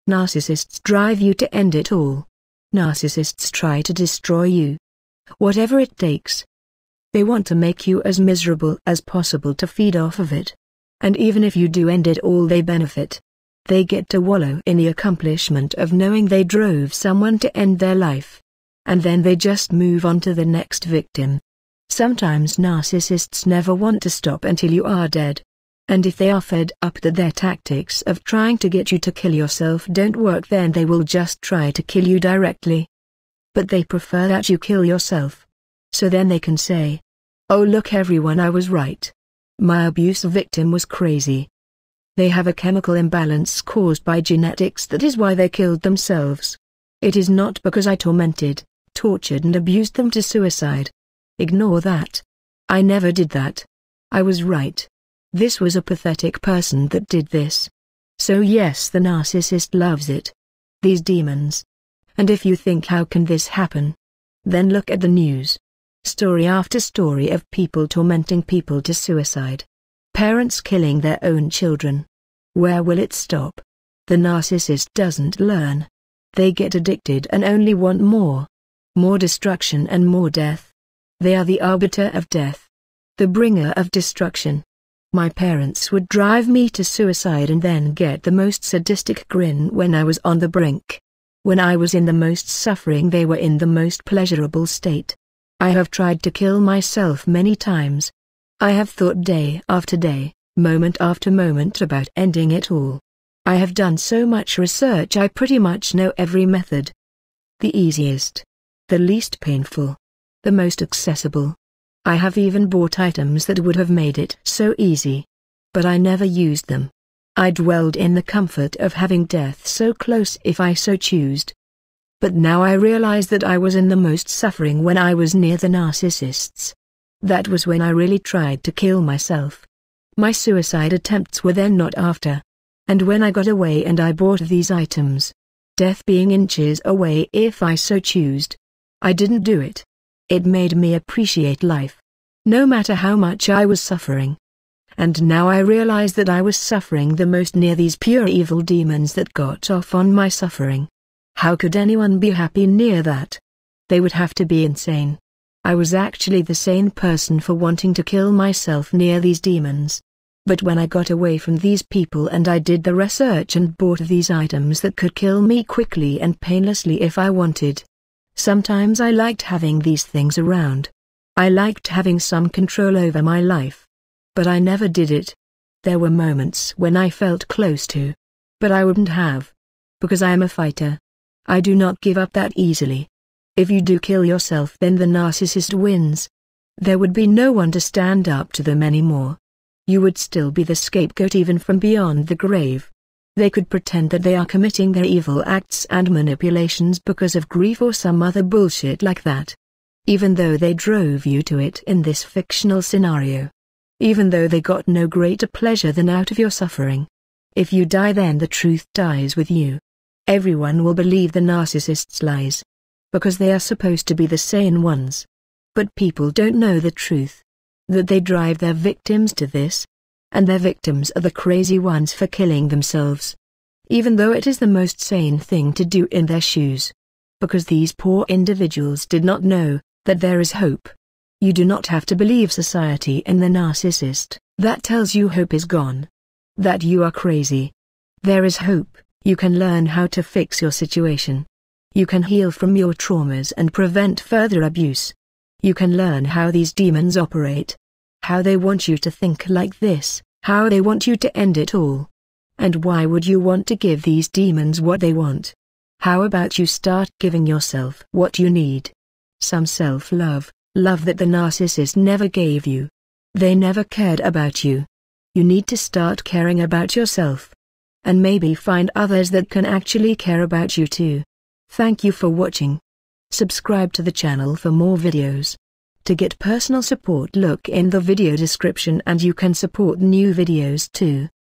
Narcissists drive you to end it all. Narcissists try to destroy you. Whatever it takes. They want to make you as miserable as possible to feed off of it. And even if you do end it all, they benefit. They get to wallow in the accomplishment of knowing they drove someone to end their life. And then they just move on to the next victim. Sometimes narcissists never want to stop until you are dead. And if they are fed up that their tactics of trying to get you to kill yourself don't work, then they will just try to kill you directly. But they prefer that you kill yourself. So then they can say, "Oh look everyone, I was right. My abuse victim was crazy." They have a chemical imbalance caused by genetics, that is why they killed themselves. It is not because I tormented, tortured and abused them to suicide. Ignore that. I never did that. I was right. This was a pathetic person that did this. So yes, the narcissist loves it. These demons. And if you think how can this happen? Then look at the news. Story after story of people tormenting people to suicide. Parents killing their own children. Where will it stop? The narcissist doesn't learn. They get addicted and only want more. More destruction and more death. They are the arbiter of death. The bringer of destruction. My parents would drive me to suicide and then get the most sadistic grin when I was on the brink. When I was in the most suffering, they were in the most pleasurable state. I have tried to kill myself many times. I have thought day after day, moment after moment about ending it all. I have done so much research, I pretty much know every method. The easiest. The least painful. The most accessible. I have even bought items that would have made it so easy. But I never used them. I dwelled in the comfort of having death so close if I so chose. But now I realize that I was in the most suffering when I was near the narcissists. That was when I really tried to kill myself. My suicide attempts were then, not after. And when I got away and I bought these items, death being inches away if I so chose, I didn't do it. It made me appreciate life. No matter how much I was suffering. And now I realize that I was suffering the most near these pure evil demons that got off on my suffering. How could anyone be happy near that? They would have to be insane. I was actually the sane person for wanting to kill myself near these demons. But when I got away from these people and I did the research and bought these items that could kill me quickly and painlessly if I wanted. Sometimes I liked having these things around. I liked having some control over my life. But I never did it. There were moments when I felt close to. But I wouldn't have. Because I am a fighter. I do not give up that easily. If you do kill yourself, then the narcissist wins. There would be no one to stand up to them anymore. You would still be the scapegoat even from beyond the grave. They could pretend that they are committing their evil acts and manipulations because of grief or some other bullshit like that. Even though they drove you to it in this fictional scenario. Even though they got no greater pleasure than out of your suffering. If you die, then the truth dies with you. Everyone will believe the narcissist's lies. Because they are supposed to be the sane ones. But people don't know the truth. That they drive their victims to this. And their victims are the crazy ones for killing themselves. Even though it is the most sane thing to do in their shoes. Because these poor individuals did not know that there is hope. You do not have to believe society and the narcissist that tells you hope is gone. That you are crazy. There is hope. You can learn how to fix your situation. You can heal from your traumas and prevent further abuse. You can learn how these demons operate. How they want you to think like this, how they want you to end it all. And why would you want to give these demons what they want? How about you start giving yourself what you need? Some self-love, love that the narcissist never gave you. They never cared about you. You need to start caring about yourself. And maybe find others that can actually care about you too. Thank you for watching. Subscribe to the channel for more videos. To get personal support, look in the video description and you can support new videos too.